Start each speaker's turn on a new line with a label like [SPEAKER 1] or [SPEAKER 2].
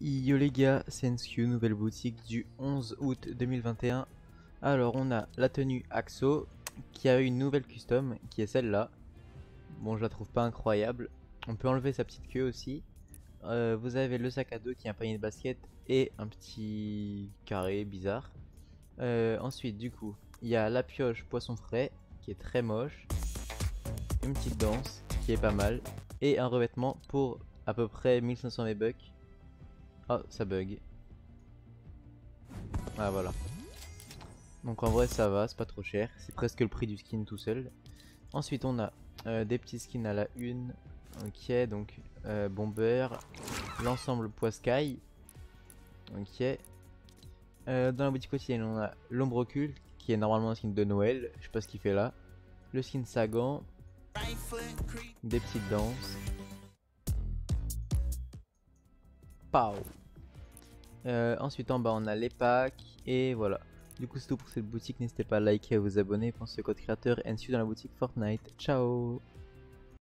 [SPEAKER 1] Yo les gars, c'est NSQ, nouvelle boutique du 11 août 2021. Alors on a la tenue Axo qui a une nouvelle custom qui est celle-là. Bon, je la trouve pas incroyable. On peut enlever sa petite queue aussi. Vous avez le sac à dos qui est un panier de basket et un petit carré bizarre. Ensuite du coup il y a la pioche poisson frais qui est très moche. Une petite danse qui est pas mal. Et un revêtement pour à peu près 1500 V-Bucks. Oh, ça bug. Ah voilà. Donc en vrai ça va, c'est pas trop cher. C'est presque le prix du skin tout seul. Ensuite on a des petits skins à la une. Ok, donc Bomber. L'ensemble Poiscaille. Ok. Dans la boutique quotidienne on a l'ombre occulte qui est normalement un skin de Noël. Je sais pas ce qu'il fait là. Le skin Sagan. Des petites danses. Pow. Ensuite en bas on a les packs et voilà. Du coup c'est tout pour cette boutique, n'hésitez pas à liker et à vous abonner. Pensez au code créateur NSU dans la boutique Fortnite. Ciao.